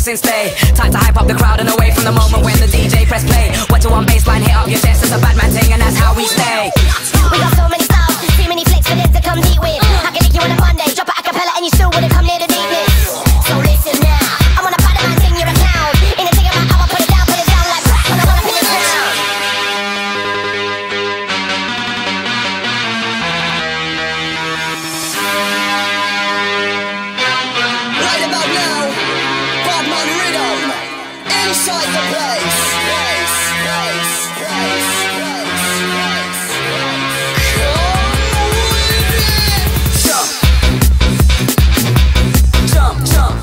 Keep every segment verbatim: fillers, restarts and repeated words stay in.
since day. Time to hype up the crowd and away from the moment when the D J press play. What you want, baseline, hit up your chest. It's a Badman thing and that's how we stay. We got so many styles, too many flicks for them to come deep with. I can lick you on a Monday, drop a acapella and you still wouldn't come near the deepness. So listen now, I'm on a Badman thing, you're a clown. In the thing of my hour, put it down, put it down like rap when I run up in the sound. Right about now, Badman ridam inside the place. Place, place, place, place, place. Come with it. Jump, jump, jump,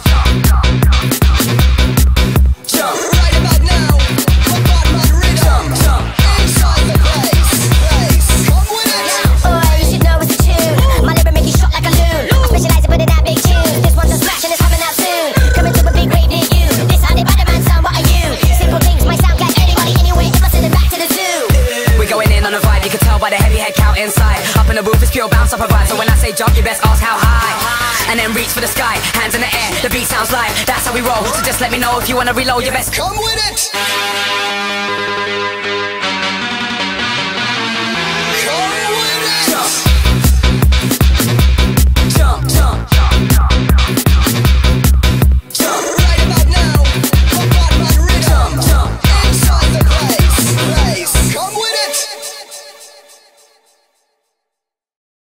jump. Right about now, Badman ridam jump inside the place. Place, come with it. Oh, you should know it's a tune. My lyric make you shot like a loon. I specialize in putting out big tunes. This one's a smash and it's coming out soon. Coming to a big rave near you. This how they Badman sound, what are you? Simple things might sound like anybody anyway. If I send it back to the zoo. We're going in on a vibe, you can tell by the heavy head count inside. Up in the booth, it's pure bounce I provide. So when I say jump, you best ask how high. And then reach for the sky, hands in the air. The beat sounds live, that's how we roll. So just let me know if you wanna reload, you best Come with it.